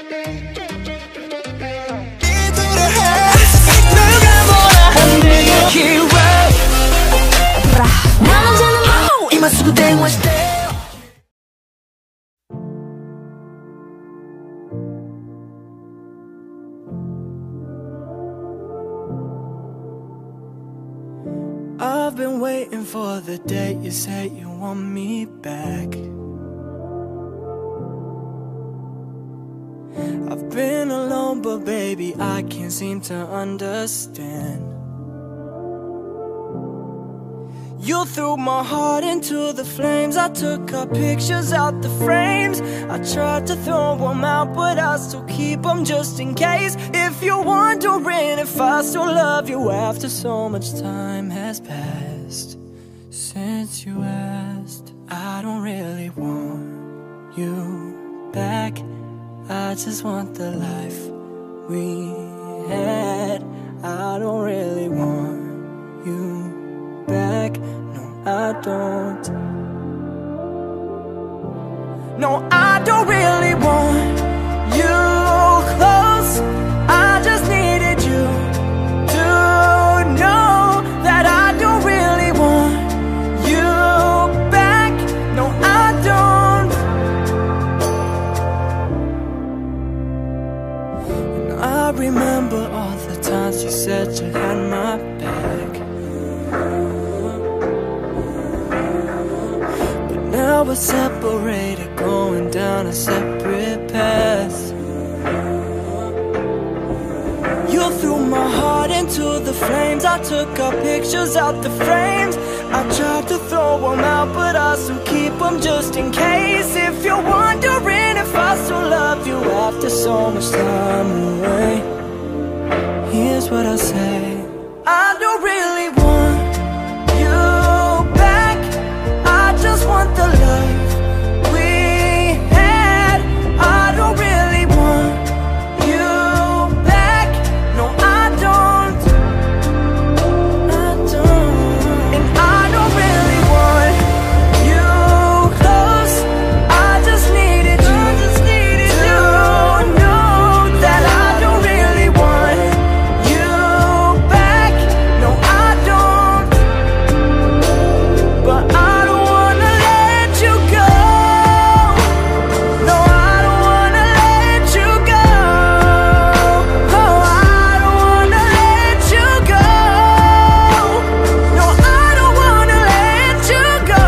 I've been waiting for the day you say you want me back. I've been alone, but baby, I can't seem to understand. You threw my heart into the flames. I took our pictures out the frames. I tried to throw them out, but I still keep them just in case. If you're wondering if I still love you after so much time has passed since you asked, I don't really want you back. I just want the life we had. I don't really want you back. No, I don't. No, I don't really want you close. I just needed you to know that I don't really want you back. No, I don't. And I remember all the times you said you had my back. But now we're separated, going down a separate path. You threw my heart into the flames. I took our pictures out the frames. I tried to throw them out, but I still keep them just in case. If you're wondering if I still love you after so much time away, here's what I say. I don't really want you back. I just want the life we had. I don't really want you back. No, I don't. I don't. And I don't really want you close. I just needed you to know that I don't really want you back. No, I don't. But I don't wanna let you go. No, I don't wanna let you go. Oh, I don't wanna let you go. No, I don't wanna let you go.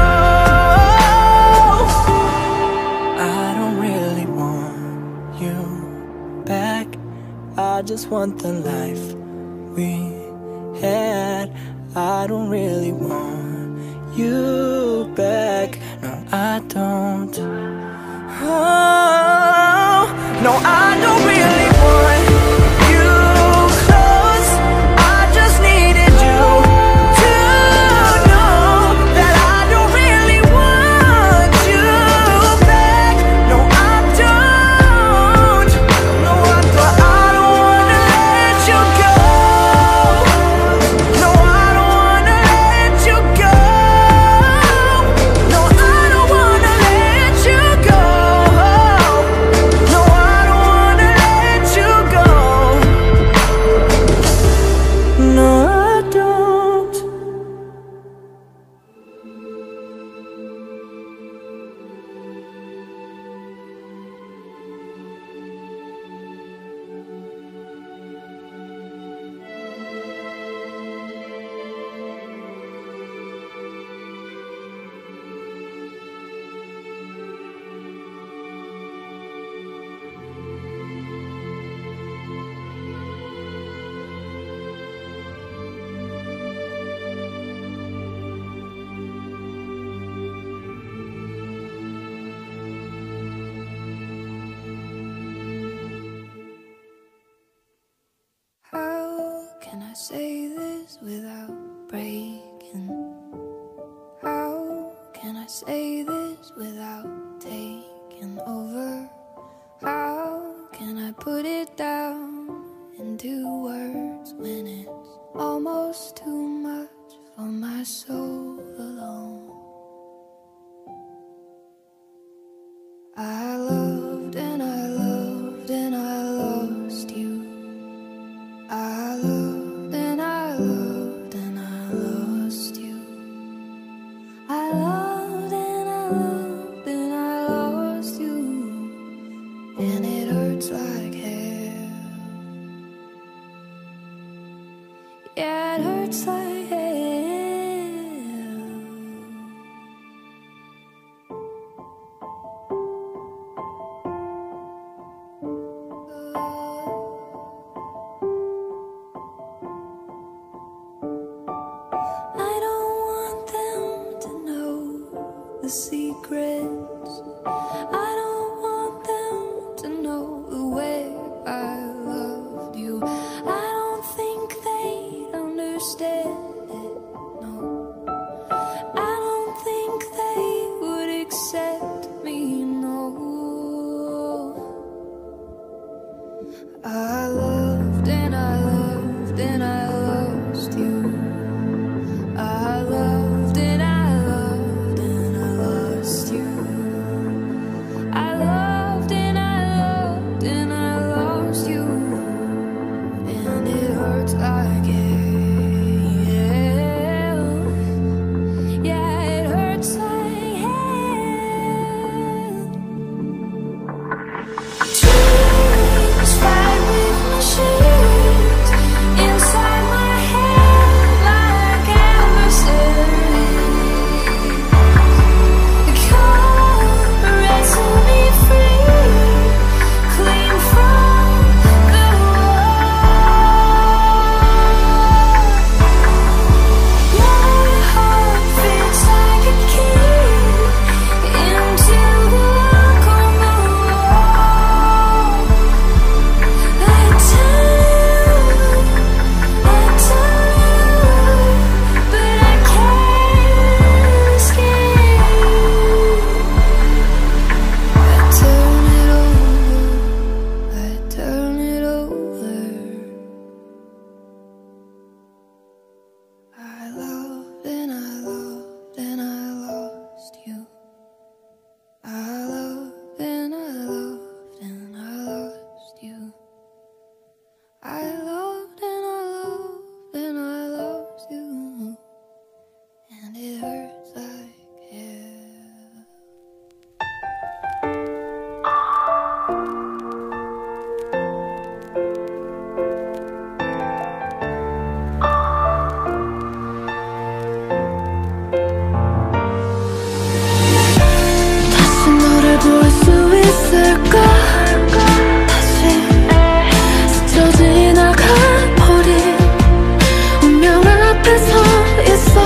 I don't really want you back. I just want the life we had. I don't really want you back. No, I don't. Oh, no, I don't really want you close. I just needed you to know that I don't really want you back. No, I don't. No, I don't. I don't wanna let you go. No, I don't wanna let you go. No, I don't wanna let you go. No, I don't wanna let you go. No, I don't. How can I say this without breaking? How can I say this without taking over? How can I put it down into words when it's almost too much for my soul alone? I loved and I loved and hurts like hell. Yeah, it hurts like hell. I don't want them to know the secrets. I don't want them to know the way I loved you. I don't think they'd understand it, no. I don't think they would accept me, no. I loved and I loved and I lost you. I loved and I loved and I lost you. I loved and I loved and I lost you. And it hurts like hell. Yeah, it hurts like hell. Dreams fight with machines inside my head like adversaries. Come wrestle me free, clean from the wall. Your heart fits like a key into the lock on the wall. I turn, but I can't escape. I turn it over, I turn it over. I loved and I loved and I lost you. I loved and I loved and I lost you. I loved and I loved and I lost you. And it hurts like hell. 다시 너를 볼 수 있을까? 다시 스쳐 지나가버린 운명 앞에 서 있어.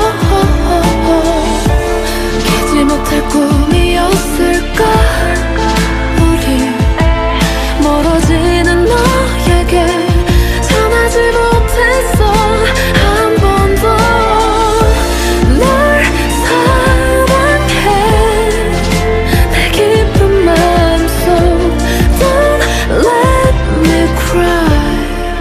깨지 못할 꿈이었을까? 우리 멀어지는 너에게 전하지 못했어. 한 번도 널 사랑해. 내 깊은 마음속 Don't let me cry.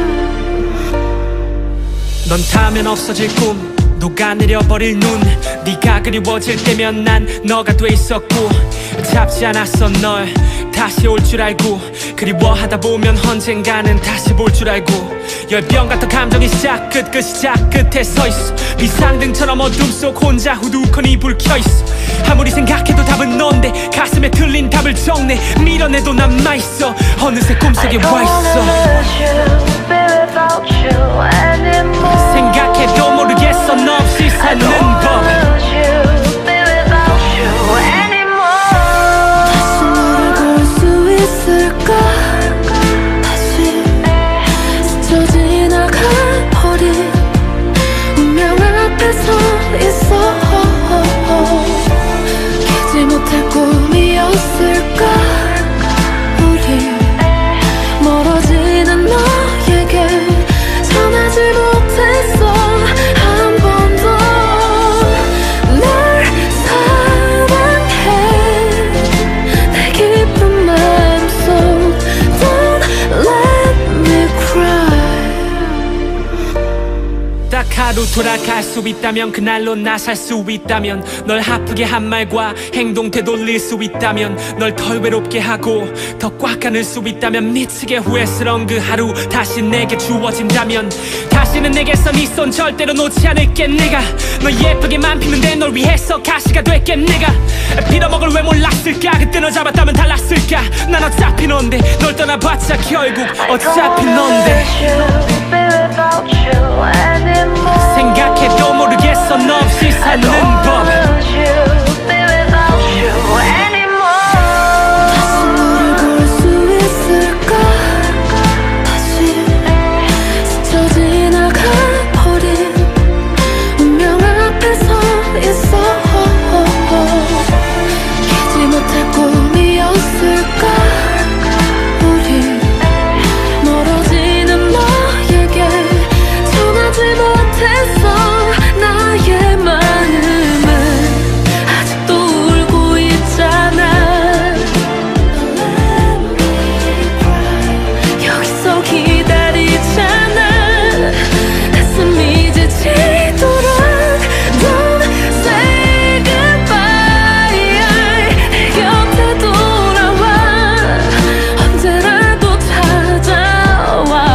넌 닿으면 없어질 꿈, 녹아내려버릴 눈. 네가 그리워질 때면 난 너가 돼 있었고, 잡지 않았어 널 다시 올 줄 알고. 그리워하다 보면 언젠가는 다시 볼 줄 알고. 열병 같은 감정이 시작 끝 시작 끝에 서있어. 비상등처럼 어둠 속 혼자 후두커니 불 켜있어. 아무리 생각해도 답은 넌데 가슴에 틀린 답을 적내. 밀어내도 남아있어. 어느새 꿈속에 와있어. 생각해도 모르겠어 너 없이 사는 법. 다시 너를 볼 수 있을까? 다시 스쳐 지나가버린 운명 앞에 서 있어. 깨지 못할 꿈이었을까? 우리 멀어지는 너 하루 돌아갈 수 있다면 그날로 나 살 수 있다면 널 아프게 한 말과 행동 되돌릴 수 있다면 널 덜 외롭게 하고 더 꽉 안을 수 있다면 미치게 후회스러운 그 하루 다시 내게 주어진다면 다시는 내게서 네 손 절대로 놓지 않을게 내가 너 예쁘게만 피는데 널 위해서 가시가 될게 내가 빌어먹을 왜 몰랐을까 그때 너 잡았다면 달랐을까 난 어차피 넌데 널 떠나봤자 결국 어차피 넌데 생각해도 모르겠어 너 없이 사는 법 다시 너를 볼 수 있을까 다시 스쳐 지나가버린 운명 앞에 서 있어 깨지 못할 꿈이었을까 우리 멀어지는 너에게 전하지 못했어 나의 마음은 아직도 울고 있잖아 여기서 기다리잖아 가슴이 지치도록 Don't say goodbye 내 곁에 돌아와 언제라도 찾아와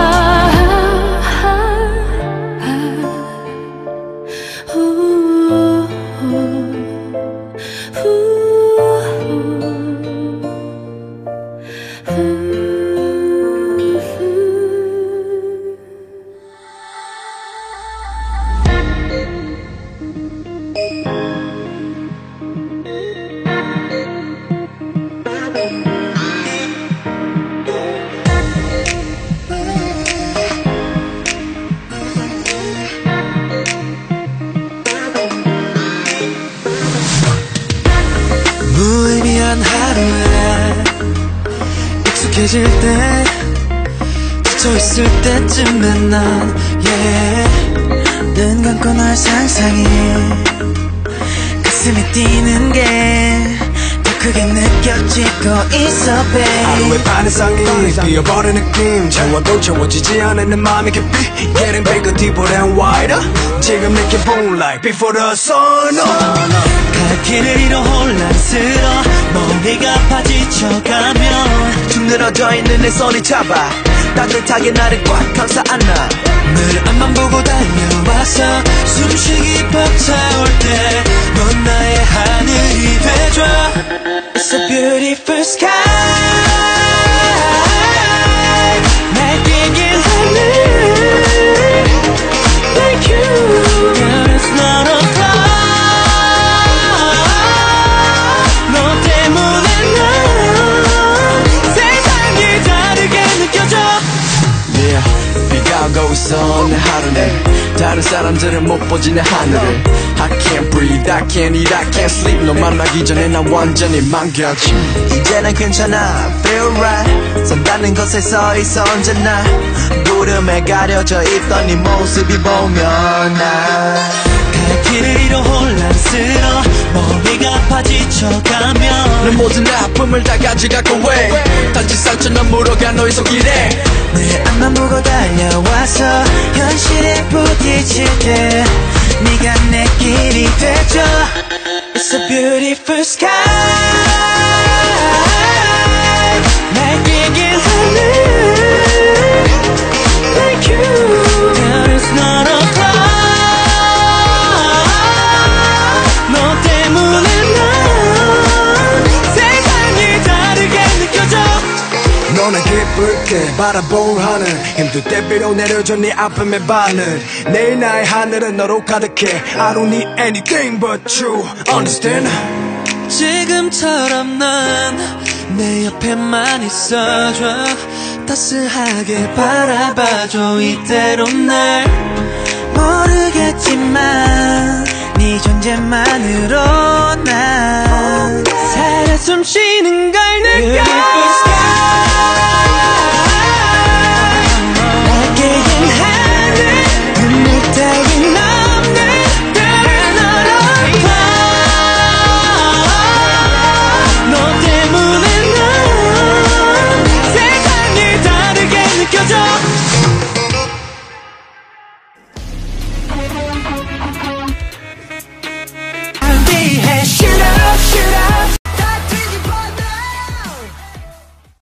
무의미한 하루에 익숙해질 때 지쳐있을 때쯤에 난 눈 감고 널 상상해 가슴이 뛰는 게 더 크게 느껴지고 있어 babe 하루의 반 이상이 비어버린 느낌 채워도 채워지지 않은 내 맘의 깊이 Getting bigger, deeper and wider 지금 내 기분 like before the sun 갈 길을 잃어 혼란스러워 머리가 아파 지쳐가면 쭉 늘어져 있는 내 손이 잡아 따뜻하게 나를 꽉 감싸 안아 늘 앞만 보고 달려와서 숨쉬기 벅차올 때 넌 나의 하늘이 돼줘 It's a beautiful sky 날뛰긴 하늘 Thank you Girl, it's not a cloud 너 때문에 난 세상이 다르게 느껴져 Yeah, 비가 오고 있어 내 하루는 다른 사람들은 못 보지 내 하늘을 I can't breathe, I can't eat, I can't sleep 너 만나기 전에 난 완전히 망가지 이제는 괜찮아, feel right 산다는 곳에 서 있어 언제나 구름에 가려져 있던 네 모습이 보면 난 갈 길을 잃어 혼란스러워 머리가 아파 지쳐가면 내 모든 아픔을 다 가져가고 왜 단지 상처는 물어가 너의 손길에 내 앞만 보고 달려와서 현실에 부딪힐 때 네가 내 길이 되줘 It's a beautiful sky 날뛰긴 하늘 Thank you There is not a cloud 너 때문에 난 세상이 다르게 느껴져 너는 기쁠 때 바라본 하늘 힘들 때 비로 내려줘 네 아픔의 바늘 내일 나의 하늘은 너로 가득해 I don't need anything but you Understand? 지금처럼 난 내 옆에만 있어줘 따스하게 바라봐줘 이대로 날 모르겠지만 네 존재만으로 난 살아 숨쉬는 걸 느껴